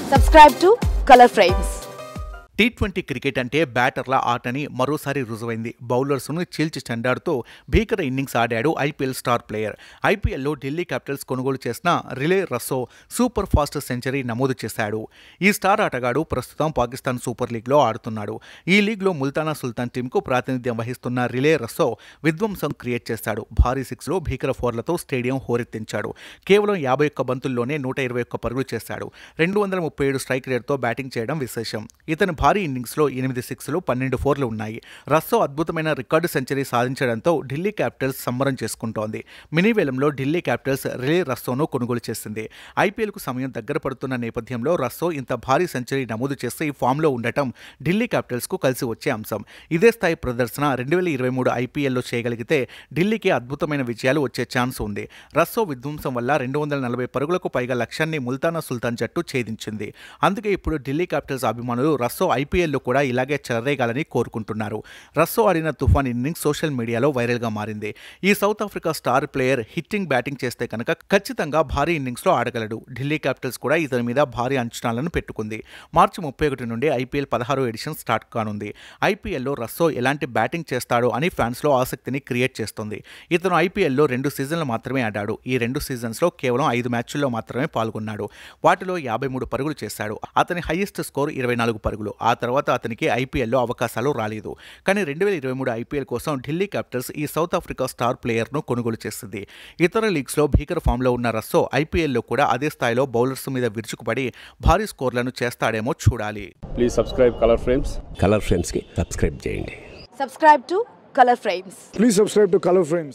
Subscribe to Color Frames. T20 cricket అంటే బ్యాటర్ల ఆటని మరోసారి రుజువైంది. బౌలర్స్ను చీల్చి చెండాడుతూ భీకర ఇన్నింగ్స్ ఆడాడు ఐపీఎల్ స్టార్ ప్లేయర్. ఐపీఎల్లో ఢిల్లీ క్యాపిటల్స్ కొనుగోలు చేసిన Rilee Rossouw super fast century నమోదు చేశాడు. ఈ స్టార్ ఆటగాడు ప్రస్తుతం పాకిస్తాన్ సూపర్ లీగ్లో ఆడుతున్నాడు. ఈ లీగ్లో ముల్తానా సుల్తాన్ టీంకు ప్రాతినిధ్యం వహిస్తున్న రిలే రస్సో విధ్వంసం క్రియేట్ చేశాడు. భారీ సిక్స్లో భీకర ఫోర్లతో స్టేడియం హోరెత్తించాడు. కేవలం 51 బంతుల్లోనే 121 పరుగులు చేశాడు. 237 స్ట్రైక్ రేట్తో బ్యాటింగ్ చేయడం విశేషం. ఇతని భారీ ఇన్నింగ్స్లో 8 సిక్స్లు 12 ఫోర్లు ఉన్నాయి. రస్సో అద్భుతమైన రికార్డు సెంచరీ సాధించడంతో ఢిల్లీ క్యాపిటల్స్ సంబరం చేసుకుంటోంది. మినీ వేలంలో ఢిల్లీ క్యాపిటల్స్ రిలే రస్సోను కొనుగోలు చేసింది. ఐపీఎల్కు సమయం దగ్గర పడుతున్న నేపథ్యంలో రస్సో ఇంత భారీ సెంచరీ నమోదు చేసి ఫామ్లో ఉండటం ఢిల్లీ క్యాపిటల్స్కు కలిసి వచ్చే అంశం. ఇదే స్థాయి ప్రదర్శన 2023 ఐపీఎల్లో చేయగలిగితే ఢిల్లీకి అద్భుతమైన విజయాలు వచ్చే ఛాన్స్ ఉంది. రస్సో విధ్వంసం వల్ల 240 పరుగులకు పైగా లక్ష్యాన్ని ముల్తానా సుల్తాన్ జట్టు ఛేదించింది. అందుకే ఇప్పుడు ఢిల్లీ క్యాపిటల్స్ అభిమానులు రస్సో ఐపీఎల్లో కూడా ఇలాగే చెలరేగాలని కోరుకుంటున్నారు. రస్సో ఆడిన తుఫాన్ ఇన్నింగ్స్ సోషల్ మీడియాలో వైరల్గా మారింది. ఈ South Africa star player hitting batting చేస్తే కనుక ఖచ్చితంగా భారీ ఇన్నింగ్స్లో ఆడగలడు. ఢిల్లీ క్యాపిటల్స్ కూడా ఇతని మీద భారీ అంచనాలను పెట్టుకుంది. మార్చి 31 నుండి ఐపీఎల్ 16వ ఎడిషన్ స్టార్ట్ కానుంది. ఐపీఎల్లో రస్సో ఎలాంటి బ్యాటింగ్ చేస్తాడో అని ఫ్యాన్స్లో ఆసక్తిని క్రియేట్ చేస్తుంది. ఇతను ఐపీఎల్లో 2 సీజన్లు మాత్రమే ఆడాడు. ఈ 2 సీజన్స్లో కేవలం 5 మ్యాచ్ల్లో మాత్రమే పాల్గొన్నాడు. వాటిలో 53 పరుగులు చేశాడు. అతని హైయెస్ట్ స్కోర్ 24 పరుగులు. ఆ తర్వాత అతనికి ఐపీఎల్లో అవకాశాలు రాలేదు. కానీ 2023 ఐపీఎల్ కోసం ఢిల్లీ క్యాపిటల్స్ ఈ సౌత్ ఆఫ్రికా స్టార్ ప్లేయర్ను కొనుగోలు చేసింది. ఇతర లీగ్స్లో భీకర ఫామ్లో ఉన్న రస్సో ఐపీఎల్లో కూడా అదే స్థాయిలో బౌలర్స్ మీద విరుచుకుపడి భారీ స్కోర్లను చేస్తాడేమో చూడాలి. Please subscribe Color Frames. Color ఫ్రేమ్స్కి సబ్స్క్రైబ్ చేయండి. Subscribe to Color Frames. Please subscribe to Color Frames.